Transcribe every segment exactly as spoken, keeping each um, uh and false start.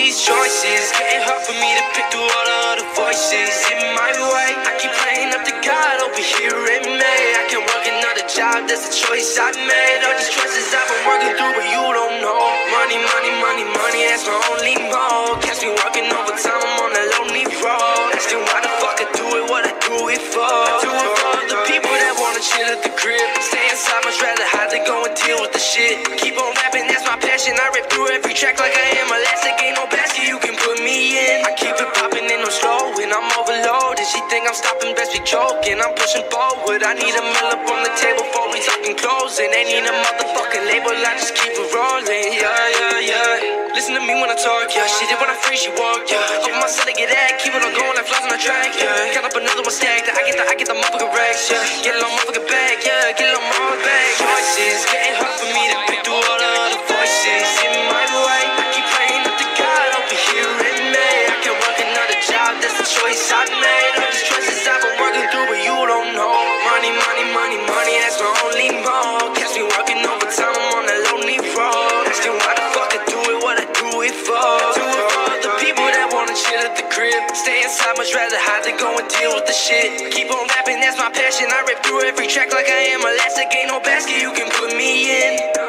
these choices. Getting hard for me to pick through all the other voices in my way. I keep praying up to God over here in me. I can work another job, that's a choice I made. All these choices I've been working through, but you don't know. Money, money, money, money, that's my only mode. Catch me working overtime, I'm on a lonely road. Asking why the fuck I do it, what I do it for. Do it for the people that wanna chill at the crib. Stay inside, much rather hide than go and deal with the shit. Keep on rapping, that's my passion. I rip through every track like I am elastic. Ain't no basket you can put me in. I keep it popping and I'm slow and I'm overloaded. She think I'm stopping, best be joking. I'm pushing forward. I need a meal up on the table before we talking closing. Ain't need a motherfucking label, I just keep it rolling. Yeah, yeah, yeah. Listen to me when I talk, yeah. She did when I free, she walk, yeah. Open my cell to get at, keep it on going like flies on the track, yeah. Count up another one stacked, I get the, I get the motherfucking racks, yeah. Get it on motherfucking bag, yeah. Get it on my bag. Choices, getting hard for me to pick through all the other voices in my way. I keep praying up to God over here in me. I can work another job, that's the choice I made. All these choices I've been working through, but you don't know. Money, money, money, money, that's my only mode. Catch me working overtime, I'm on a lonely road. Asking why the fuck I do it, what I do it for. Do it for the people that wanna chill at the crib. Stay inside, much rather hide than go and deal with the shit. Keep on rapping, that's my passion. I rip through every track like I am elastic. Ain't no basket you can put me in.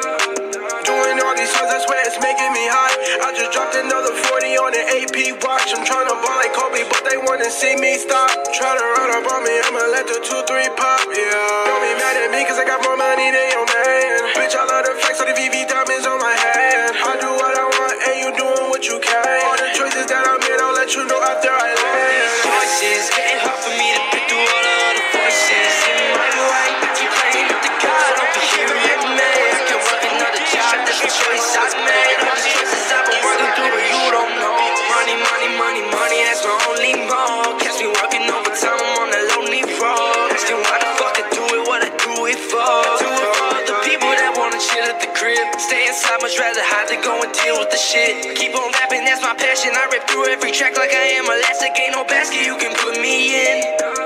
Doing all these songs, I swear it's making me hot. I just dropped another forty on an A P watch. I'm tryna ball like Kobe, but they wanna see me stop. Tryna run up on me, I'ma let the two three pop, yeah. Don't be mad at me, cause I got more money than your man. Bitch, I love the flex, all the V V diamonds on my hand. I do what I want, and you doing what you can. All the choices that I made, I'll let you know after I land. Choices, getting hard for me to pick through all the other voices in my way. I keep praying up to God over here in me. I can work another job, that's the choice I made. All these choices I've been working through, but you don't know. Money, money, money, money, that's my only mode. Catch me working overtime, I'm on a lonely road. Asking why the fuck I do it, what I do it for. Do it for the people that wanna chill at the crib. Stay inside, much rather hide than go and deal with the shit. Keep on rapping, that's my passion. I rip through every track like I am elastic. Ain't no basket you can put me in.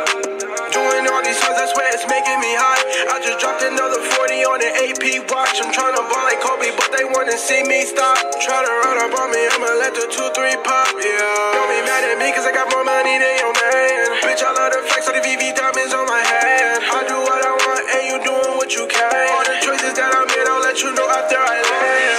Doing all these songs, I swear it's making me hot. I just dropped another forty on an A P watch. I'm tryna ball like Kobe, but they wanna see me stop. Tryna run up on me, I'ma let the two three pop, yeah. Don't be mad at me, cause I got more money than your man. Bitch, I love the flex, all the V V diamonds on my hand. I do what I want, and you doing what you can. All the choices that I made, I'll let you know after I land.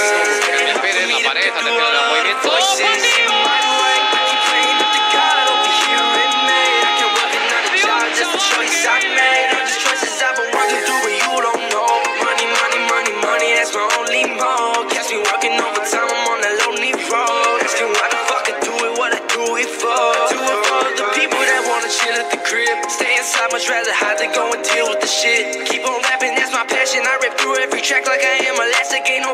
Choice I made, all these choices I've been working through, but you don't know. Money, money, money, money, that's my only mode. Catch me working overtime, I'm on a lonely road. Asking why the fuck I do it, what I do it for. Do it for the people that wanna chill at the crib. Stay inside, much rather hide than go and deal with the shit. Keep on rapping, that's my passion. I rip through every track like I am elastic. Ain't no